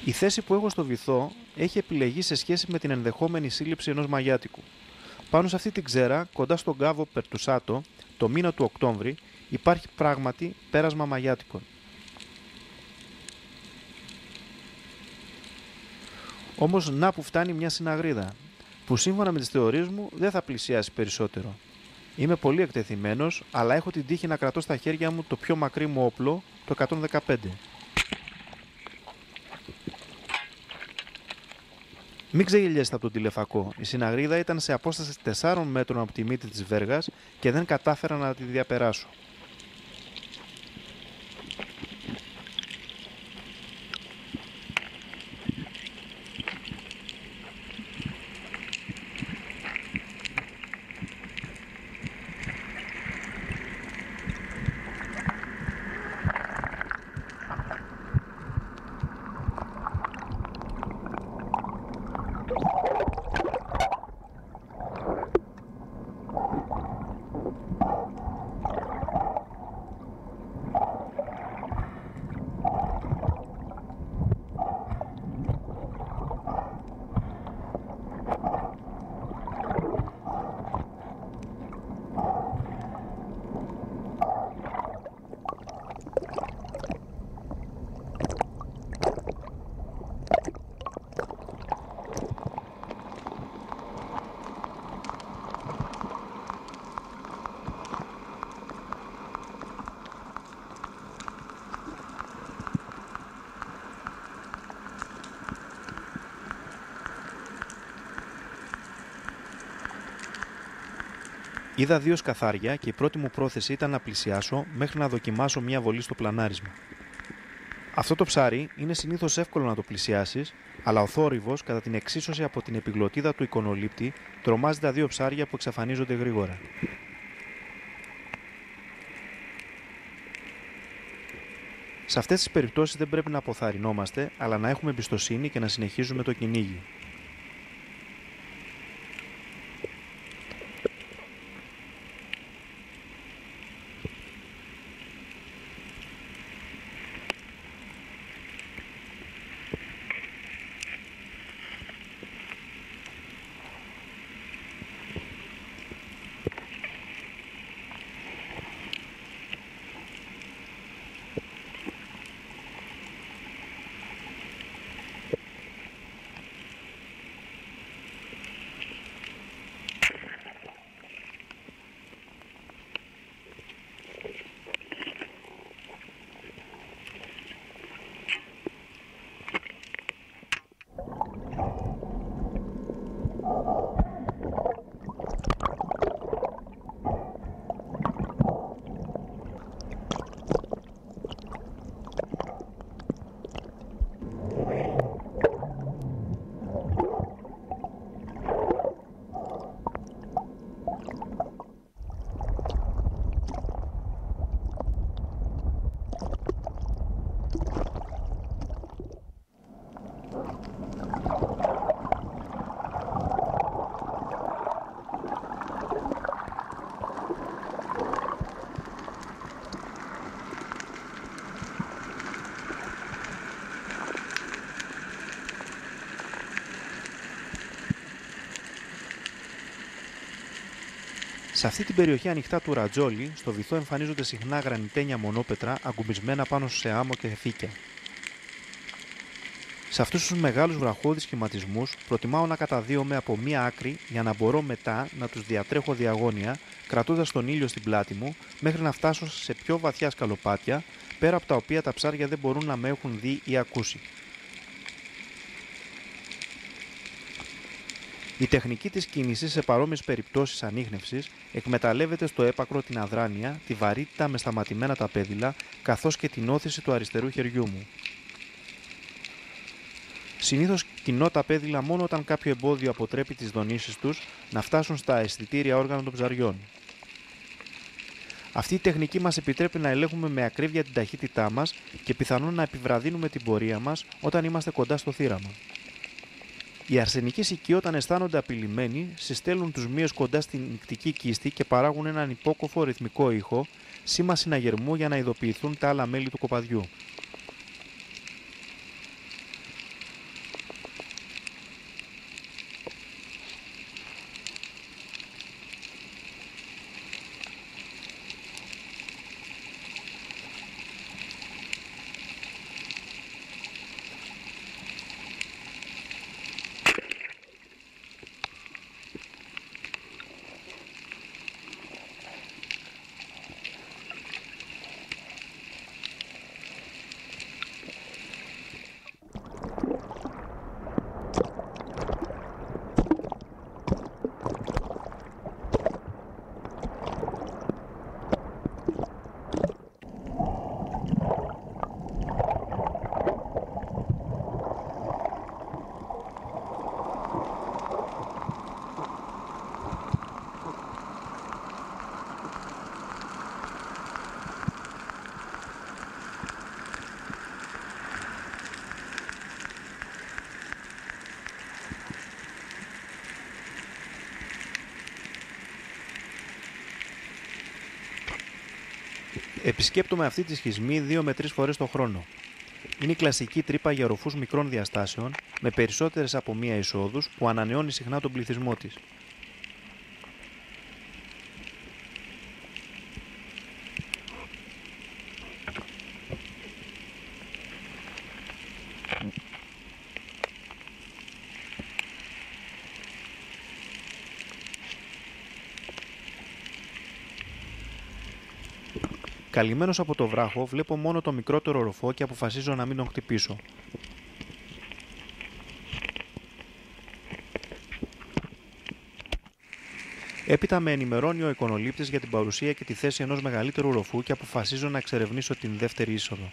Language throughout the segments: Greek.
Η θέση που έχω στο βυθό έχει επιλεγεί σε σχέση με την ενδεχόμενη σύλληψη ενός μαγιάτικου. Πάνω σε αυτή την ξέρα, κοντά στον κάβο Περτουσάτο, το μήνα του Οκτώβρη, υπάρχει πράγματι πέρασμα μαγιάτικων. Όμως να που φτάνει μια συναγρίδα, που σύμφωνα με τις θεωρίες μου δεν θα πλησιάσει περισσότερο. Είμαι πολύ εκτεθειμένος, αλλά έχω την τύχη να κρατώ στα χέρια μου το πιο μακρύ μου όπλο, το 115. Μην ξεγελιέστε από τον τηλεφακό. Η συναγρίδα ήταν σε απόσταση 4 μέτρων από τη μύτη της βέργας και δεν κατάφερα να τη διαπεράσω. Είδα 2 σκαθάρια και η πρώτη μου πρόθεση ήταν να πλησιάσω μέχρι να δοκιμάσω μια βολή στο πλανάρισμα. Αυτό το ψάρι είναι συνήθως εύκολο να το πλησιάσεις, αλλά ο θόρυβος κατά την εξίσωση από την επιγλωτίδα του εικονολήπτη τρομάζει τα 2 ψάρια που εξαφανίζονται γρήγορα. Σε αυτές τις περιπτώσεις δεν πρέπει να αποθαρρυνόμαστε, αλλά να έχουμε εμπιστοσύνη και να συνεχίζουμε το κυνήγι. Σε αυτή την περιοχή ανοιχτά του Ρατζόλι, στο βυθό εμφανίζονται συχνά γρανιτένια μονόπετρα αγκουμπισμένα πάνω σε άμμο και φύκια. Σε αυτούς τους μεγάλους βραχώδεις σχηματισμούς προτιμάω να καταδύομαι από μία άκρη για να μπορώ μετά να τους διατρέχω διαγώνια, κρατώντας τον ήλιο στην πλάτη μου μέχρι να φτάσω σε πιο βαθιά σκαλοπάτια, πέρα από τα οποία τα ψάρια δεν μπορούν να με έχουν δει ή ακούσει. Η τεχνική της κίνησης σε παρόμοιες περιπτώσεις ανίχνευσης εκμεταλλεύεται στο έπακρο την αδράνεια, τη βαρύτητα με σταματημένα τα πέδιλα, καθώς και την όθηση του αριστερού χεριού μου. Συνήθως κινώ τα πέδιλα μόνο όταν κάποιο εμπόδιο αποτρέπει τις δονήσεις τους να φτάσουν στα αισθητήρια όργανα των ψαριών. Αυτή η τεχνική μας επιτρέπει να ελέγχουμε με ακρίβεια την ταχύτητά μας και πιθανόν να επιβραδύνουμε την πορεία μας όταν είμαστε κοντά στο θύραμα. Οι αρσενικοί σικοί, όταν αισθάνονται απειλημένοι, συστέλνουν τους μύες κοντά στην νυκτική κίστη και παράγουν έναν υπόκοφο ρυθμικό ήχο, σήμα συναγερμού για να ειδοποιηθούν τα άλλα μέλη του κοπαδιού. Επισκέπτομαι αυτή τη σχισμή 2 με 3 φορές το χρόνο. Είναι η κλασική τρύπα για οροφούς μικρών διαστάσεων, με περισσότερες από μία εισόδους που ανανεώνει συχνά τον πληθυσμό της. Καλυμμένος από το βράχο, βλέπω μόνο το μικρότερο οροφό και αποφασίζω να μην τον χτυπήσω. Έπειτα με ενημερώνει ο εικονολήπτης για την παρουσία και τη θέση ενός μεγαλύτερου οροφού και αποφασίζω να εξερευνήσω την δεύτερη είσοδο.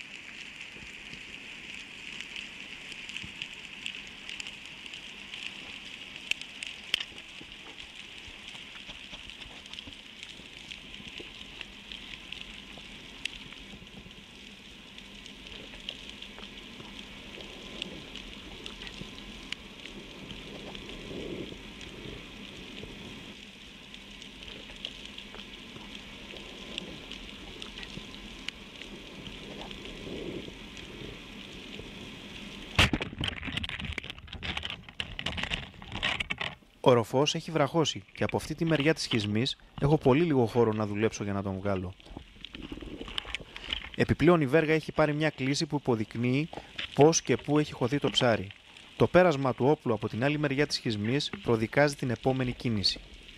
Ο οροφός έχει βραχώσει και από αυτή τη μεριά της σχισμής έχω πολύ λίγο χώρο να δουλέψω για να τον βγάλω. Επιπλέον η βέργα έχει πάρει μια κλίση που υποδεικνύει πώς και πού έχει χωθεί το ψάρι. Το πέρασμα του όπλου από την άλλη μεριά της σχισμής προδικάζει την επόμενη κίνηση.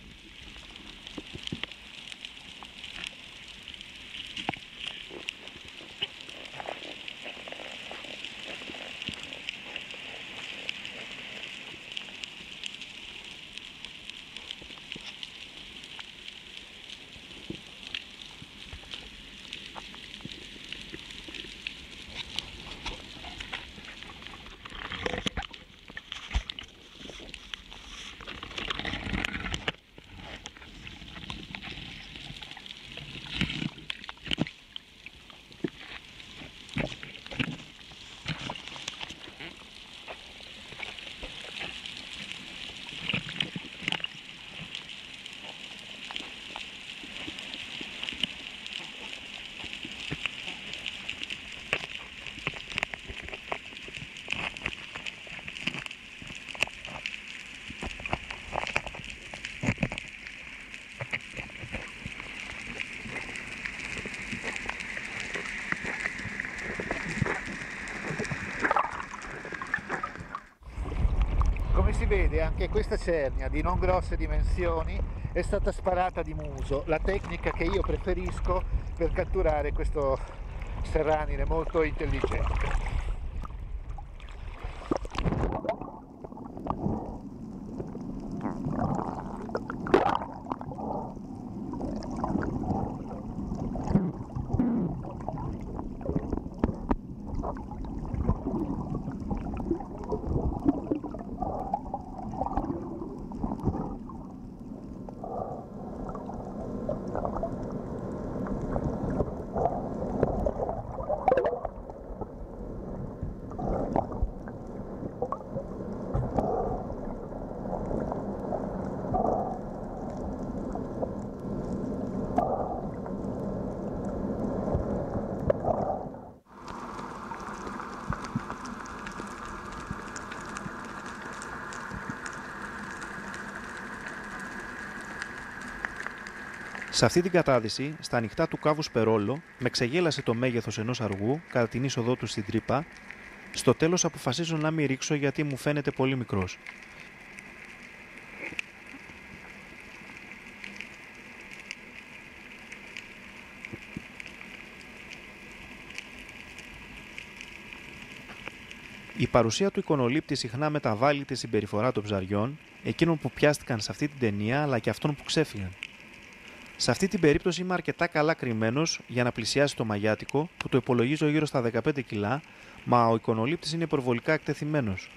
Come si vede, anche questa cernia di non grosse dimensioni è stata sparata di muso, la tecnica che io preferisco per catturare questo serranide molto intelligente. Σε αυτή την κατάδυση, στα ανοιχτά του κάβου Σπερόλο, με ξεγέλασε το μέγεθος ενός αργού κατά την είσοδό του στην τρύπα. Στο τέλος αποφασίζω να μην ρίξω γιατί μου φαίνεται πολύ μικρός. Η παρουσία του εικονολήπτη συχνά μεταβάλλει τη συμπεριφορά των ψαριών, εκείνων που πιάστηκαν σε αυτή την ταινία αλλά και αυτών που ξέφυγαν. Σε αυτή την περίπτωση είμαι αρκετά καλά κρυμμένος για να πλησιάσει το μαγιάτικο που το υπολογίζω γύρω στα 15 κιλά, μα ο εικονολήπτης είναι υπερβολικά εκτεθειμένος.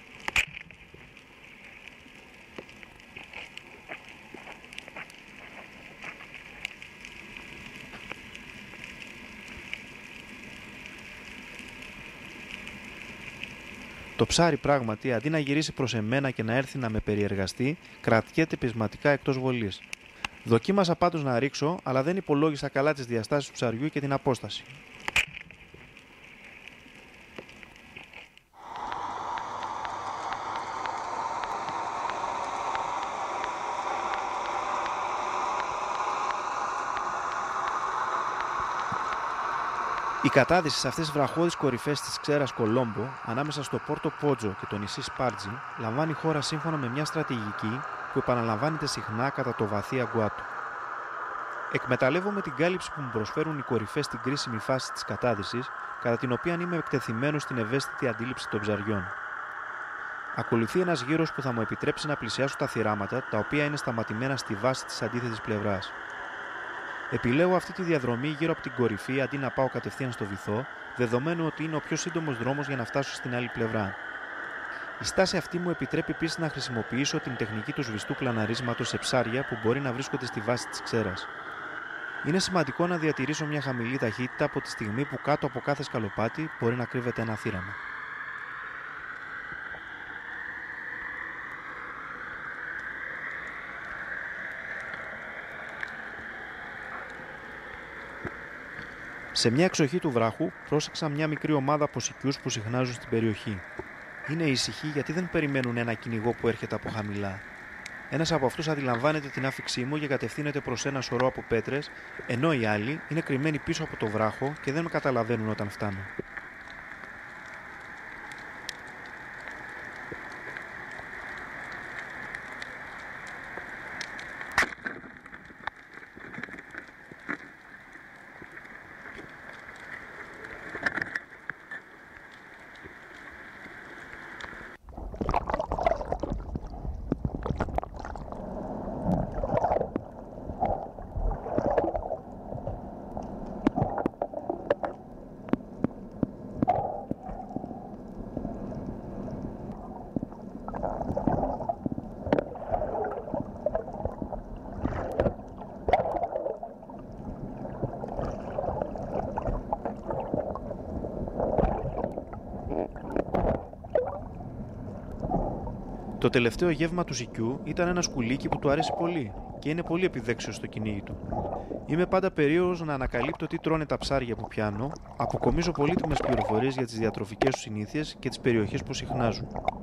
Το ψάρι πράγματι, αντί να γυρίσει προς εμένα και να έρθει να με περιεργαστεί, κρατιέται πεισματικά εκτός βολής. Δοκίμασα πάντως να ρίξω, αλλά δεν υπολόγισα καλά τις διαστάσεις του ψαριού και την απόσταση. Η κατάδυση σε αυτές τις βραχώδεις κορυφές της Ξέρας Κολόμπο, ανάμεσα στο Πόρτο Πότζο και το νησί Σπάρτζι, λαμβάνει χώρα σύμφωνα με μια στρατηγική που επαναλαμβάνεται συχνά κατά το βαθύ Αγκουάτο. Εκμεταλλεύομαι την κάλυψη που μου προσφέρουν οι κορυφές στην κρίσιμη φάση της κατάδυσης, κατά την οποία είμαι εκτεθειμένος στην ευαίσθητη αντίληψη των ψαριών. Ακολουθεί ένας γύρος που θα μου επιτρέψει να πλησιάσω τα θυράματα, τα οποία είναι σταματημένα στη βάση της αντίθετης πλευράς. Επιλέγω αυτή τη διαδρομή γύρω από την κορυφή αντί να πάω κατευθείαν στο βυθό, δεδομένου ότι είναι ο πιο σύντομος δρόμος για να φτάσω στην άλλη πλευρά. Η στάση αυτή μου επιτρέπει επίσης να χρησιμοποιήσω την τεχνική του σβηστού πλαναρίσματος σε ψάρια που μπορεί να βρίσκονται στη βάση της Ξέρας. Είναι σημαντικό να διατηρήσω μια χαμηλή ταχύτητα από τη στιγμή που κάτω από κάθε σκαλοπάτι μπορεί να κρύβεται ένα θύραμα. Σε μια εξοχή του βράχου πρόσεξα μια μικρή ομάδα από σικιούς που συχνάζουν στην περιοχή. Είναι ήσυχοι γιατί δεν περιμένουν ένα κυνηγό που έρχεται από χαμηλά. Ένας από αυτούς αντιλαμβάνεται την άφηξή μου και κατευθύνεται προς ένα σωρό από πέτρες, ενώ οι άλλοι είναι κρυμμένοι πίσω από το βράχο και δεν με καταλαβαίνουν όταν φτάνω. Το τελευταίο γεύμα του σικιού ήταν ένα σκουλίκι που του αρέσει πολύ και είναι πολύ επιδέξιος στο κυνήγι του. Είμαι πάντα περίεργος να ανακαλύπτω τι τρώνε τα ψάρια που πιάνω, αποκομίζω πολύτιμες πληροφορίες για τις διατροφικές τους συνήθειες και τις περιοχές που συχνάζουν.